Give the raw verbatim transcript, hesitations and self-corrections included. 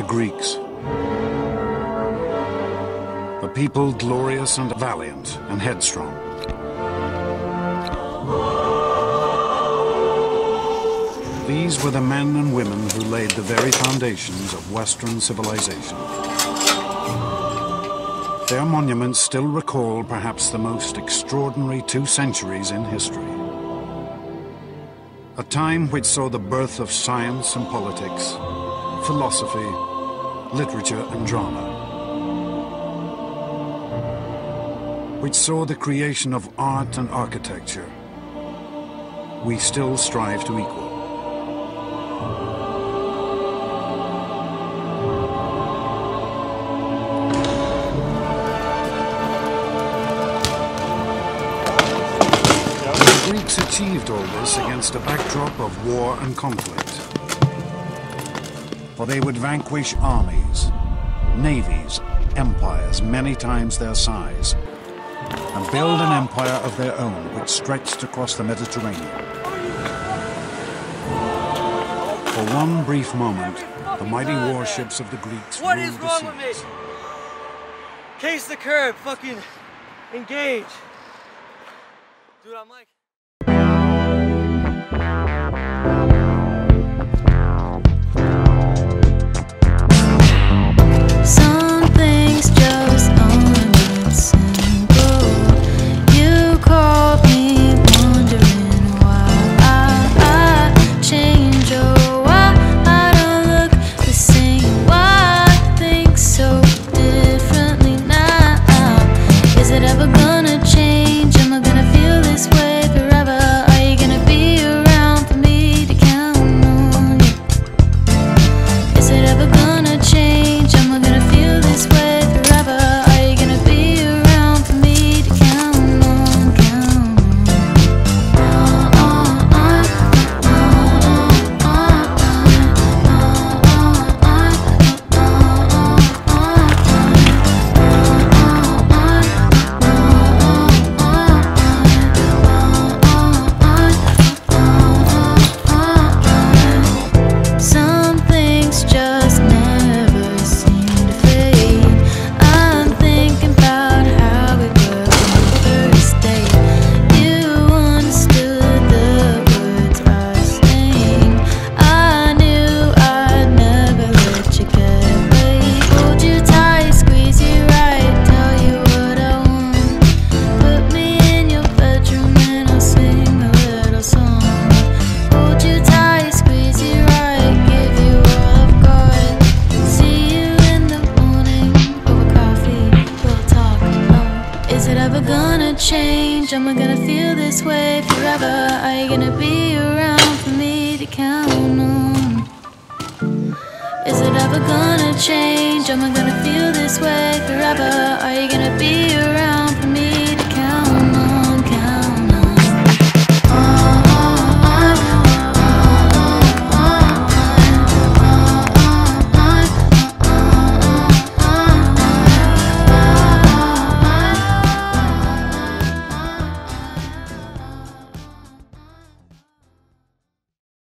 Greeks. A people glorious and valiant and headstrong. These were the men and women who laid the very foundations of Western civilization. Their monuments still recall perhaps the most extraordinary two centuries in history. A time which saw the birth of science and politics, philosophy, literature and drama. Which saw the creation of art and architecture. We still strive to equal. The Greeks achieved all this against a backdrop of war and conflict. For they would vanquish armies, navies, empires many times their size, and build an empire of their own which stretched across the Mediterranean. For one brief moment, the mighty warships of the Greeks What ruled is the wrong with seas. me? Case the curb, fucking engage. Dude, I'm like... Some things just aren't simple. You caught me wondering why I, I change or why I don't look the same. Why I think so differently now. Is it ever gonna change? Am I gonna feel this way forever? Are you gonna be around for me to count on you? Is it ever gonna change? Am I gonna feel this way forever? Are you gonna be around for me to count on, count Some things just never seem to fade. I'm thinking about how we were on the first date. You understood the words I sang. I knew I'd never let you get away. Hold you tight, squeeze you right, tell you what I want. Put me in your bedroom and I'll sing a little song. Hold you tight, squeeze you right, give you all I've got. See you in the morning over coffee, we'll talk. Oh, is it ever gonna change? Am I gonna feel this way forever? Are you gonna be around for me to count on? Is it ever gonna change? Am I gonna feel this way forever? Are you gonna be around?